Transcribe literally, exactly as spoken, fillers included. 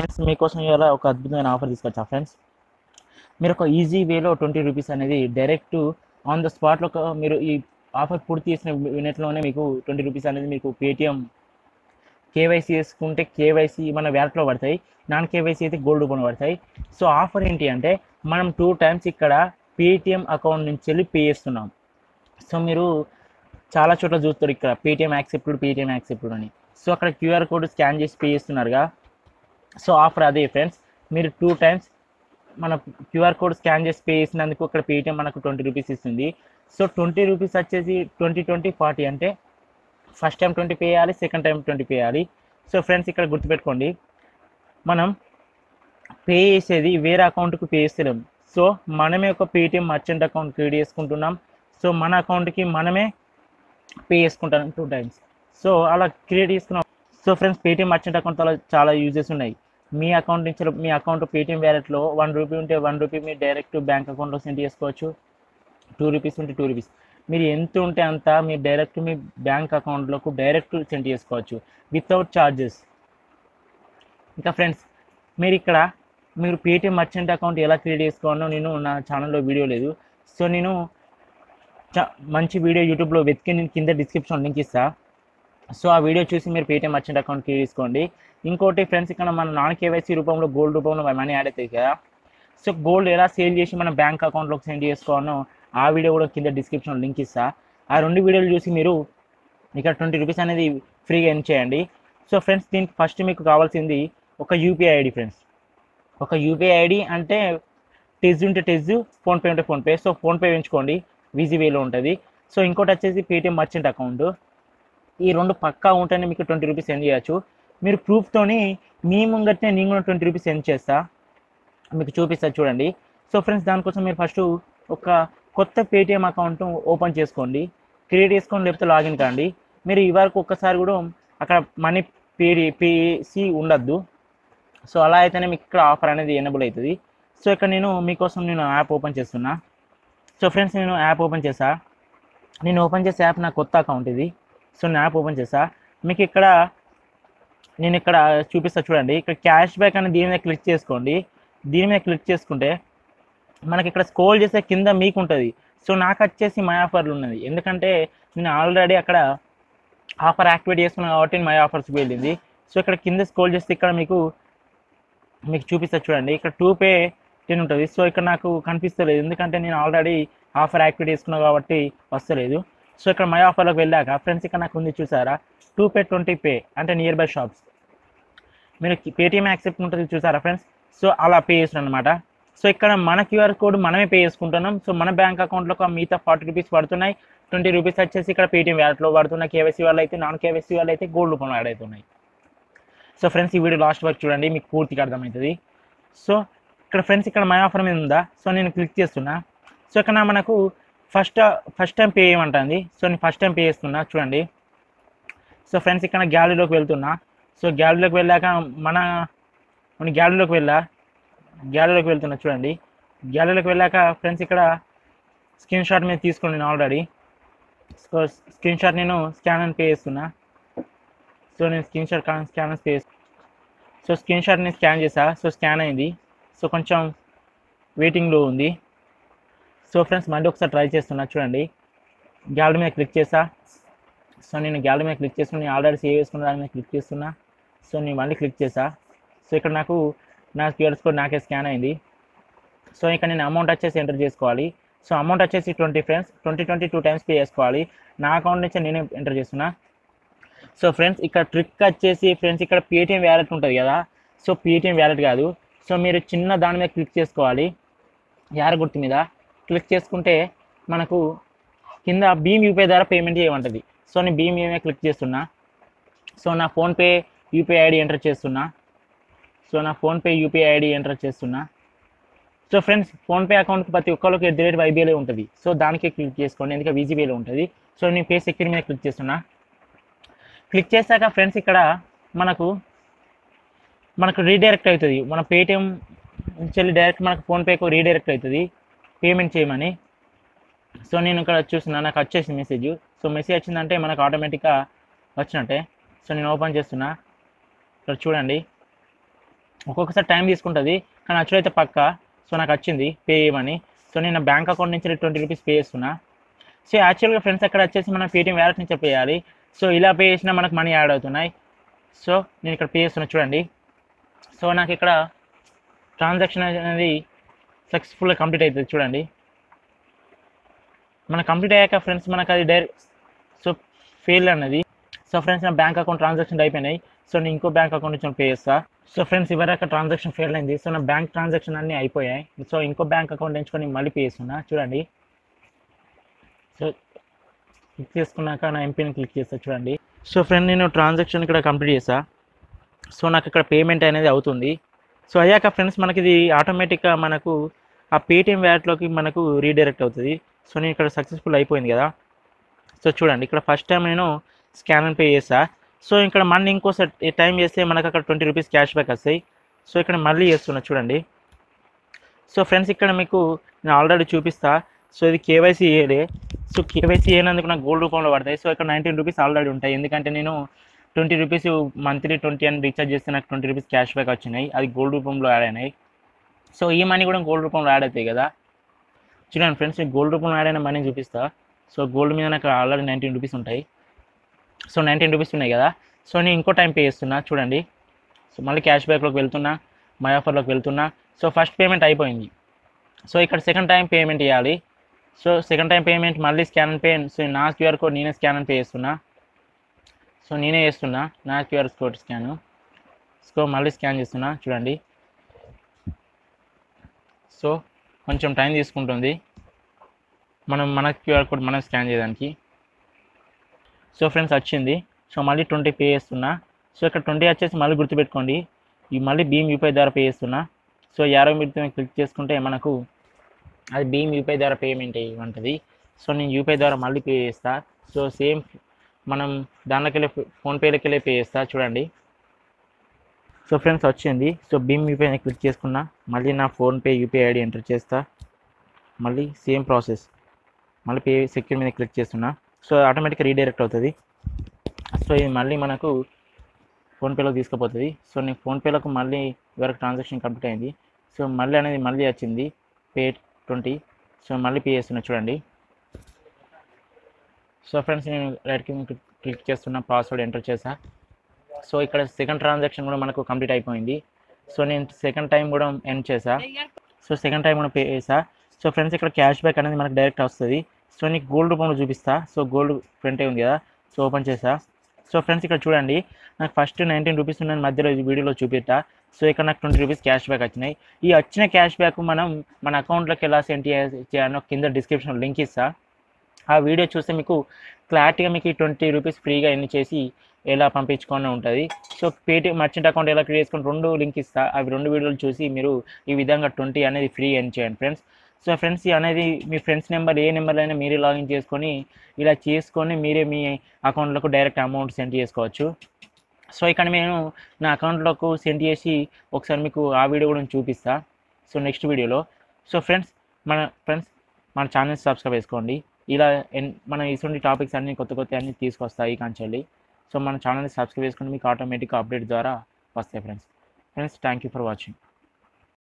Friends మీకోసం ఇవాళ ఒక అద్భుతమైన ఆఫర్ తీసుకొచ్చా ఫ్రెండ్స్. మీరు ఒక ఈజీ వేలో ట్వంటీ రూపీస్ అనేది డైరెక్ట్ ఆన్ ద స్పాట్లో ఒక మీరు ఈ ఆఫర్ పూర్తి చేసిన మినిట్లోనే మీకు ట్వంటీ రూపీస్ అనేది మీకు పేటిఎం కేవైసీ వేసుకుంటే కేవైసీ మన వ్యాలెట్లో పడతాయి, నాన్ కేవైసీ అయితే గోల్డ్ రూపంలో పడతాయి. సో ఆఫర్ ఏంటి అంటే మనం టూ టైమ్స్ ఇక్కడ పేటిఎం అకౌంట్ నుంచి వెళ్ళి పే చేస్తున్నాం. సో మీరు చాలా చోట్ల చూస్తారు ఇక్కడ పేటిఎం యాక్సెప్టెడ్ పేటిఎం యాక్సెప్టెడ్ అని. సో అక్కడ క్యూఆర్ కోడ్ స్కాన్ చేసి పే చేస్తున్నారుగా. సో ఆఫర్ అదే ఫ్రెండ్స్, మీరు టూ టైమ్స్ మన క్యూఆర్ కోడ్ స్కాన్ చేసి పే చేసినందుకు అక్కడ పేటిఎం మనకు ట్వంటీ రూపీస్ ఇస్తుంది. సో ట్వంటీ రూపీస్ వచ్చేసి ట్వంటీ ట్వంటీ ఫార్టీ అంటే ఫస్ట్ టైం ట్వంటీ పే చేయాలి, సెకండ్ టైం ట్వంటీ పే చేయాలి. సో ఫ్రెండ్స్ ఇక్కడ గుర్తుపెట్టుకోండి, మనం పే చేసేది వేరే అకౌంట్కి పే చేస్తలేం. సో మనమే ఒక పేటిఎం మర్చెంట్ అకౌంట్ క్రియేట్ చేసుకుంటున్నాం. సో మన అకౌంట్కి మనమే పే చేసుకుంటాం టూ టైమ్స్. సో అలా క్రియేట్ చేసుకున్నాం. సో ఫ్రెండ్స్ పేటిఎం మర్చెంట్ అకౌంట్లో చాలా యూజెస్ ఉన్నాయి. మీ అకౌంట్ నుంచి మీ అకౌంట్ పేటిఎం వ్యాలెట్లో వన్ రూపీ ఉంటే వన్ రూపీ మీరు డైరెక్ట్ బ్యాంక్ అకౌంట్లో సెండ్ చేసుకోవచ్చు. టూ రూపీస్ ఉంటే టూ రూపీస్ మీరు ఎంత ఉంటే అంత మీరు డైరెక్ట్ మీ బ్యాంక్ అకౌంట్లోకి డైరెక్ట్ సెండ్ చేసుకోవచ్చు వితౌట్ ఛార్జెస్. ఇంకా ఫ్రెండ్స్ మీరు ఇక్కడ మీరు పేటిఎం మర్చెంట్ అకౌంట్ ఎలా క్రియేట్ చేసుకోవాలో నేను నా ఛానల్లో వీడియో లేదు. సో నేను చ మంచి వీడియో యూట్యూబ్లో వెతికి నేను కింద డిస్క్రిప్షన్ లింక్ ఇస్తా. సో ఆ వీడియో చూసి మీరు పేటిఎం మర్చెంట్ అకౌంట్ క్రియేట్ చేసుకోండి. ఇంకోటి ఫ్రెండ్స్, ఇక్కడ మన నాన్ కేవైసీ రూపంలో గోల్డ్ రూపంలో మనీ యాడ్ అవుతాయి కదా. సో గోల్డ్ ఎలా సేల్ చేసి మన బ్యాంక్ అకౌంట్లోకి సెండ్ చేసుకోవాలో ఆ వీడియో కూడా కింద డిస్క్రిప్షన్ లింక్ ఇస్తా. ఆ రెండు వీడియోలు చూసి మీరు ఇక్కడ ట్వంటీ రూపీస్ అనేది ఫ్రీగా ఎర్న్ చేయండి. సో ఫ్రెండ్స్ దీనికి ఫస్ట్ మీకు కావాల్సింది ఒక యూపీఐ ఐడి ఫ్రెండ్స్. ఒక యూపీఐ ఐడి అంటే టెజ్ ఉంటే టెజ్, ఫోన్పే ఉంటే ఫోన్పే. సో ఫోన్పే ఎంచుకోండి, ఈజీ వేలో ఉంటుంది. సో ఇంకోటి వచ్చేసి పేటిఎం మర్చెంట్ అకౌంట్. ఈ రెండు పక్కా ఉంటేనే మీకు ట్వంటీ రూపీస్ సెండ్ చేయొచ్చు. మీరు ప్రూఫ్తోని మీ ముంగట్నే నేను కూడా ట్వంటీ రూపీస్ సెండ్ చేస్తా, మీకు చూపిస్తా చూడండి. సో ఫ్రెండ్స్ దానికోసం మీరు ఫస్ట్ ఒక కొత్త పేటిఎం అకౌంట్ ఓపెన్ చేసుకోండి, క్రియేట్ చేసుకోండి, లేకపోతే లాగిన్ కాండి. మీరు ఈ వరకు ఒక్కసారి కూడా అక్కడ మనీ పే పేసి ఉండద్దు. సో అలా అయితేనే మీకు ఇక్కడ ఆఫర్ అనేది ఎనేబుల్ అవుతుంది. సో ఇక్కడ నేను మీకోసం నేను యాప్ ఓపెన్ చేస్తున్నా. సో ఫ్రెండ్స్ నేను యాప్ ఓపెన్ చేసా. నేను ఓపెన్ చేసే యాప్ నా కొత్త అకౌంట్ ఇది. సో నేను యాప్ ఓపెన్ చేసా. మీకు ఇక్కడ నేను ఇక్కడ చూపిస్తా చూడండి. ఇక్కడ క్యాష్ బ్యాక్ అని దీని మీద క్లిక్ చేసుకోండి. దీని మీద క్లిక్ చేసుకుంటే మనకి ఇక్కడ స్క్రోల్ చేసే కింద మీకు ఉంటుంది. సో నాకు వచ్చేసి మై ఆఫర్లు ఉన్నది, ఎందుకంటే నేను ఆల్రెడీ అక్కడ ఆఫర్ యాక్టివేట్ చేసుకున్నాను కాబట్టి మై ఆఫర్స్కి వెళ్ళింది. సో ఇక్కడ కింద స్క్రోల్ చేస్తే ఇక్కడ మీకు మీకు చూపిస్తా చూడండి. ఇక్కడ టూ పే టెన్ ఉంటుంది. సో ఇక్కడ నాకు కనిపిస్తలేదు, ఎందుకంటే నేను ఆల్రెడీ ఆఫర్ యాక్టివేట్ చేసుకున్నాను కాబట్టి వస్తలేదు. సో ఇక్కడ మై ఆఫర్లోకి వెళ్ళాక ఫ్రెండ్స్ ఇక్కడ నాకు ఉంది చూసారా, టూ పే ట్వంటీ పే అంటే నియర్ బై షాప్స్. మీరు పేటిఎం యాక్సెప్ట్ ఉంటుంది చూసారా ఫ్రెండ్స్. సో అలా పే చేస్తున్నాను అనమాట. సో ఇక్కడ మన క్యూఆర్ కోడ్ మనమే పే చేసుకుంటున్నాం. సో మన బ్యాంక్ అకౌంట్లో మిగతా ఫార్టీ రూపీస్ పడుతున్నాయి, ట్వంటీ రూపీస్ వచ్చేసి ఇక్కడ పేటిఎం వ్యాలెట్లో పడుతున్నాయి. కేవైసీ వాళ్ళు అయితే నాన్ కేవైసీ వాళ్ళు అయితే గోల్డ్ రూపంలో యాడ్ అవుతున్నాయి. సో ఫ్రెండ్స్ ఈ వీడియో లాస్ట్ వరకు చూడండి, మీకు పూర్తిగా అర్థమవుతుంది. సో ఇక్కడ ఫ్రెండ్స్ ఇక్కడ మై ఆఫర్ మీద ఉందా. సో నేను క్లిక్ చేస్తున్నా. సో ఇక్కడ మనకు ఫస్ట్ ఫస్ట్ టైం పే చేయమంటుంది. సో నేను ఫస్ట్ టైం పే చేస్తున్నా చూడండి. సో ఫ్రెండ్స్ ఇక్కడ గ్యాలరీలోకి వెళ్తున్నా. సో గ్యాలరీలోకి వెళ్ళాక మన మన గ్యాలరీలోకి వెళ్ళా గ్యాలరీలోకి వెళ్తున్నా చూడండి. గ్యాలరీలోకి వెళ్ళాక ఫ్రెండ్స్ ఇక్కడ స్క్రీన్ షాట్ మీద తీసుకోండి నేను ఆల్రెడీ. సో స్క్రీన్ షాట్ నేను స్కాన్ అని పే చేస్తున్నా. సో నేను స్క్రీన్ షాట్ స్కాన్ అని పే సో స్క్రీన్ షాట్ నేను స్కాన్ చేసా. సో స్కాన్ అయింది. సో కొంచెం వెయిటింగ్లో ఉంది. సో ఫ్రెండ్స్ మళ్ళీ ఒకసారి ట్రై చేస్తున్నా చూడండి. గ్యాలరీ మీద క్లిక్ చేసా. సో నేను గ్యాలరీ మీద క్లిక్ చేస్తున్నా, నేను ఆల్రెడీ సేవ్ చేసుకున్న దాని మీద క్లిక్ చేస్తున్నా. సో నేను మళ్ళీ క్లిక్ చేసా. సో ఇక్కడ నాకు నా క్యూఆర్ కోడ్ నాకే స్కాన్ అయింది. సో ఇక్కడ నేను అమౌంట్ వచ్చేసి ఎంటర్ చేసుకోవాలి. సో అమౌంట్ వచ్చేసి twenty friends twenty twenty two times pay చేసుకోవాలి. నా అకౌంట్ నుంచి నేనే ఎంటర్ చేస్తున్నా. సో ఫ్రెండ్స్ ఇక్కడ ట్రిక్ వచ్చేసి ఫ్రెండ్స్ ఇక్కడ పేటిఎం వ్యాలెట్ ఉంటుంది కదా. సో పేటిఎం వ్యాలెట్ కాదు. సో మీరు చిన్న దాని మీద క్లిక్ చేసుకోవాలి, యార గుర్తు మీద క్లిక్ చేసుకుంటే మనకు కింద భీమ్ యూపీఐ ద్వారా పేమెంట్ చేయమంటుంది. సో నేను భీమ్ యూపీఐ క్లిక్ చేస్తున్నా. సో నా ఫోన్పే యూపీఐ ఐడి ఎంటర్ చేస్తున్నా. సో నా ఫోన్పే యూపీఐ ఐడి ఎంటర్ చేస్తున్నా. సో ఫ్రెండ్స్ ఫోన్పే అకౌంట్కి ప్రతి ఒక్కరికి ఎట్ ది రేట్ వైబీఐలో ఉంటుంది. సో దానికి క్లిక్ చేసుకోండి, ఎందుకంటే వీజీబీలో ఉంటుంది. సో నేను పే సెక్యూర్ మీద క్లిక్ చేస్తున్నా. క్లిక్ చేశాక ఫ్రెండ్స్ ఇక్కడ మనకు మనకు రీడైరెక్ట్ అవుతుంది. మన పేటిఎం నుంచి డైరెక్ట్ మనకు ఫోన్పేకు రీడైరెక్ట్ అవుతుంది పేమెంట్ చేయమని. సో నేను ఇక్కడ చూస్తున్నా, నాకు వచ్చేసింది మెసేజ్. సో మెసేజ్ వచ్చిందంటే మనకు ఆటోమేటిక్గా వచ్చినట్టే. సో నేను ఓపెన్ చేస్తున్నా. ఇక్కడ చూడండి, ఒక్కొక్కసారి టైం తీసుకుంటుంది, కానీ యాక్చువల్ అయితే పక్క. సో నాకు వచ్చింది పే చేయమని. సో నేను నా బ్యాంక్ అకౌంట్ నుంచి ట్వంటీ రూపీస్ పే చేస్తున్నా. సో యాక్చువల్గా ఫ్రెండ్స్ అక్కడ వచ్చేసి మనం పేటీఎం వ్యాలెట్ నుంచి పే చేయాలి. సో ఇలా పే చేసినా మనకు మనీ యాడ్ అవుతున్నాయి. సో నేను ఇక్కడ పే చేస్తున్నా చూడండి. సో నాకు ఇక్కడ ట్రాన్సాక్షన్ అనేది సక్సెస్ఫుల్గా కంప్లీట్ అవుతుంది చూడండి. మనకు కంప్లీట్ అయ్యాక ఫ్రెండ్స్ మనకు అది డైరెక్ట్ సో ఫెయిల్ అన్నది. సో ఫ్రెండ్స్ నా బ్యాంక్ అకౌంట్ ట్రాన్సాక్షన్ అయిపోయినాయి. సో నేను ఇంకో బ్యాంక్ అకౌంట్ నుంచి పే చేస్తా. సో ఫ్రెండ్స్ ఇవరకు ట్రాన్సాక్షన్ ఫెయిల్ అయింది. సో నా బ్యాంక్ ట్రాన్సాక్షన్ అన్నీ అయిపోయాయి. సో ఇంకో బ్యాంక్ అకౌంట్ ఎంచుకొని మళ్ళీ పే చేస్తున్నా చూడండి. సో క్లిక్ చేసుకున్నాక నా ఎంపీని క్లిక్ చేస్తా చూడండి. సో ఫ్రెండ్ నేను ట్రాన్సాక్షన్ ఇక్కడ కంప్లీట్ చేసా. సో నాకు ఇక్కడ పేమెంట్ అనేది అవుతుంది. సో అయ్యాక ఫ్రెండ్స్ మనకి ఇది ఆటోమేటిక్గా మనకు ఆ పేటీఎం వ్యాలెట్లోకి మనకు రీడైరెక్ట్ అవుతుంది. సో నేను ఇక్కడ సక్సెస్ఫుల్ అయిపోయింది కదా. సో చూడండి ఇక్కడ ఫస్ట్ టైం నేను స్కాన్ అండ్ పే చేసా. సో ఇక్కడ మళ్ళీ ఇంకోసారి టైం చేస్తే మనకు అక్కడ ట్వంటీ రూపీస్ క్యాష్ బ్యాక్ వస్తాయి. సో ఇక్కడ మళ్ళీ చేస్తున్నా చూడండి. సో ఫ్రెండ్స్ ఇక్కడ మీకు నేను ఆల్రెడీ చూపిస్తా. సో ఇది కేవైసీ ఏడే. సో కేవైసీ అయినందుకు నాకు గోల్డ్ రూపంలో పడతాయి. సో ఇక్కడ నైన్టీన్ రూపీస్ ఆల్రెడీ ఉంటాయి, ఎందుకంటే నేను ట్వంటీ రూపీస్ మంత్లీ ట్వంటీ అని రీఛార్జ్ చేస్తే నాకు ట్వంటీ రూపీస్ క్యాష్ బ్యాక్ వచ్చినాయి, అది గోల్డ్ రూపంలో యాడ్ అయినాయి. సో ఈ మనీ కూడా గోల్డ్ రూపంలో యాడ్ అవుతాయి కదా. చూడండి ఫ్రెండ్స్ నేను గోల్డ్ రూపంలో యాడ్ అయిన మనీ చూపిస్తా. సో గోల్డ్ మీద నాకు ఆల్రెడీ నైన్టీన్ రూపీస్ ఉంటాయి. సో నైన్టీన్ రూపీస్ ఉన్నాయి కదా. సో నేను ఇంకో టైం పే చేస్తున్నా చూడండి. సో మళ్ళీ క్యాష్ బ్యాక్లోకి వెళ్తున్నా, మై ఆఫర్లోకి వెళ్తున్నా. సో ఫస్ట్ పేమెంట్ అయిపోయింది. సో ఇక్కడ సెకండ్ టైం పేమెంట్ చేయాలి. సో సెకండ్ టైం పేమెంట్ మళ్ళీ స్కాన్ అండ్ పే. సో నా క్యూఆర్ కోడ్ నేనే స్కాన్ అండ్ పే చేస్తున్నా. సో నేనే చేస్తున్నా నా క్యూఆర్ కోడ్ స్కాను. సో మళ్ళీ స్కాన్ చేస్తున్నా చూడండి. సో కొంచెం టైం తీసుకుంటుంది మనం మన క్యూఆర్ కోడ్ మనం స్కాన్ చేయడానికి. సో ఫ్రెండ్స్ వచ్చింది. సో మళ్ళీ ట్వంటీ పే చేస్తున్నా. సో ఇక్కడ ట్వంటీ వచ్చేసి మళ్ళీ గుర్తుపెట్టుకోండి, ఈ మళ్ళీ భీమ్ యూపీఐ ద్వారా పే చేస్తున్నా. సో యారో మీరు క్లిక్ చేసుకుంటే మనకు అది భీమ్ యూపీఐ ద్వారా పేమెంట్ ఉంటుంది. సో నేను యూపీఐ ద్వారా మళ్ళీ పే చేస్తా. సో సేమ్ మనం దాంట్లోకి వెళ్ళి ఫోన్పేలోకి వెళ్ళి పే చేస్తా చూడండి. సో ఫ్రెండ్స్ వచ్చింది. సో భీమ్ యూపీఐని క్లిక్ చేసుకున్నా, మళ్ళీ నా ఫోన్పే యూపీఐ ఐడి ఎంటర్ చేస్తా. మళ్ళీ సేమ్ ప్రాసెస్, మళ్ళీ పే సెక్యూర్ మీద క్లిక్ చేస్తున్నా. సో ఆటోమేటిక్గా రీడైరెక్ట్ అవుతుంది. సో ఇది మళ్ళీ మనకు ఫోన్పేలోకి తీసుకుపోతుంది. సో నేను ఫోన్పేలోకి మళ్ళీ ఇవరకు ట్రాన్సాక్షన్ కంప్లీట్ అయింది. సో మళ్ళీ అనేది మళ్ళీ వచ్చింది పే ట్వంటీ. సో మళ్ళీ పే చేస్తున్నా చూడండి. సో ఫ్రెండ్స్ నేను రైట్ క్లిక్ చేస్తున్నా, పాస్వర్డ్ ఎంటర్ చేసా. సో ఇక్కడ సెకండ్ ట్రాన్సాక్షన్ కూడా మనకు కంప్లీట్ అయిపోయింది. సో నేను సెకండ్ టైం కూడా ఎండ్ చేసా. సో సెకండ్ టైం కూడా పే చేసా. సో ఫ్రెండ్స్ ఇక్కడ క్యాష్ బ్యాక్ అనేది మనకు డైరెక్ట్ వస్తుంది. సో నీకు గోల్డ్ రూపంలో చూపిస్తా. సో గోల్డ్ ప్రింటే ఉంది కదా. సో ఓపెన్ చేసా. సో ఫ్రెండ్స్ ఇక్కడ చూడండి నాకు ఫస్ట్ నైన్టీన్ రూపీస్ ఉన్నది మధ్యలో ఈ వీడియోలో చూపిస్తా. సో ఇక్కడ నాకు ట్వంటీ రూపీస్ క్యాష్ బ్యాక్ వచ్చినాయి. ఈ వచ్చిన క్యాష్ బ్యాక్ మనం మన అకౌంట్లోకి ఎలా సెండ్ చేయాలో కింద డిస్క్రిప్షన్లో లింక్ ఇస్తా. ఆ వీడియో చూస్తే మీకు క్లారిటీగా మీకు ఈ ట్వంటీ రూపీస్ ఫ్రీగా ఎన్ని చేసి ఎలా పంపించుకొని ఉంటుంది. సో పేటీఎం మర్చెంట్ అకౌంట్ ఎలా క్రియేట్ చేసుకొని రెండు లింక్ ఇస్తా. అవి రెండు వీడియోలు చూసి మీరు ఈ విధంగా ట్వంటీ అనేది ఫ్రీ ఎర్న్ చేయండి ఫ్రెండ్స్. సో ఫ్రెండ్స్ అనేది మీ ఫ్రెండ్స్ నెంబర్ ఏ నెంబర్ అయినా మీరే లాగిన్ చేసుకొని ఇలా చేసుకొని మీరే మీ అకౌంట్లకు డైరెక్ట్ అమౌంట్ సెండ్ చేసుకోవచ్చు. సో ఇక్కడ నేను నా అకౌంట్లోకి సెండ్ చేసి ఒకసారి మీకు ఆ వీడియో కూడా చూపిస్తా. సో నెక్స్ట్ వీడియోలో. సో ఫ్రెండ్స్ మన ఫ్రెండ్స్ మన ఛానల్ సబ్స్క్రైబ్ చేసుకోండి. ఇలా మనం ఇటువంటి టాపిక్స్ అన్ని కొత్త కొత్త అన్ని తీసుకొస్తాయి కాంచెల్లి. సో మన ఛానల్ని సబ్స్క్రైబ్ చేసుకుంటే మీకు ఆటోమేటిక్గా అప్డేట్ ద్వారా వస్తాయి friends. Friends thank you for watching.